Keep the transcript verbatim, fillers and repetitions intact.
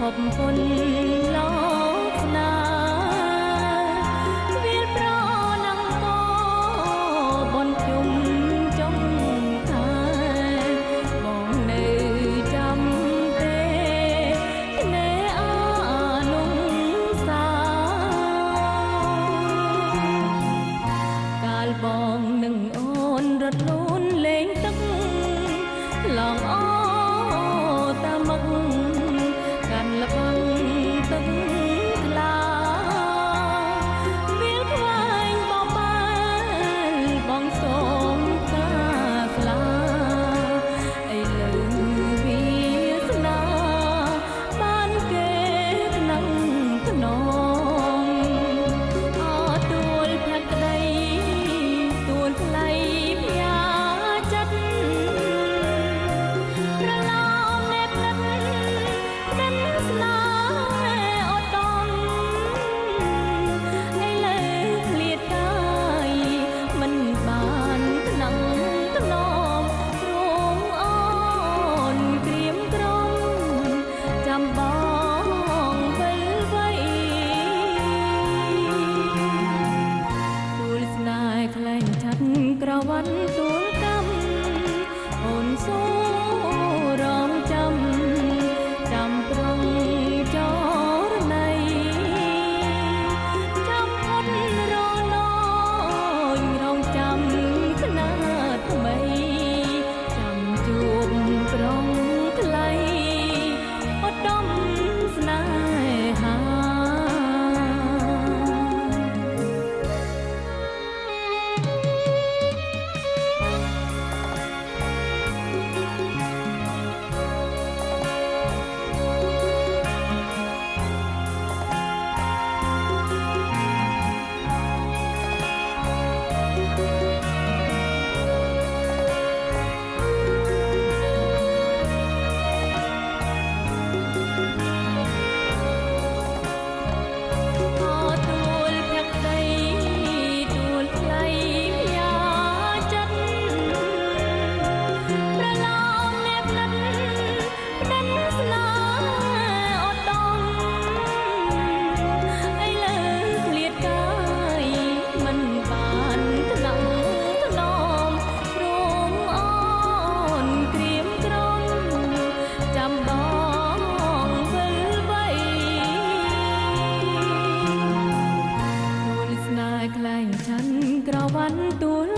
บคนลอกนาเวียนប្រណាំងកបនជុំចុងថាបងនៅចាំទេណែអានុសាកាលបងនឹងអូនរត់លូនលេងទឹកឡងអូតាមមុខកាន់លបឹងទឹកថ្លាវាលខ្វែងបបាយបងសូមការស្លាអីលើវាសនាបានគេក្នុងខ្នងអទួលភក្តីទួលថ្លៃផ្ញើចិត្តប្រឡំនេបនិតដិនស្នេហ៍អត់ដំឥឡូវឃ្លាតកាយមិនបានថ្នាំងថ្នមរងអូនក្រៀមក្រំចាំបងវិលវ័យទួលស្នេហ៍ខ្លែងឆាត់ក្រវ៉ាន់ទួលកម្មអូនសូរងចាំចាំប្រងចរណីចាំផុតរណយរងចាំខ្នាតថ្មីចាំជួបប្រងថ្លៃឧត្តមស្នេហា ខ្លែងឆាន់ក្រវ៉ាន់ទួល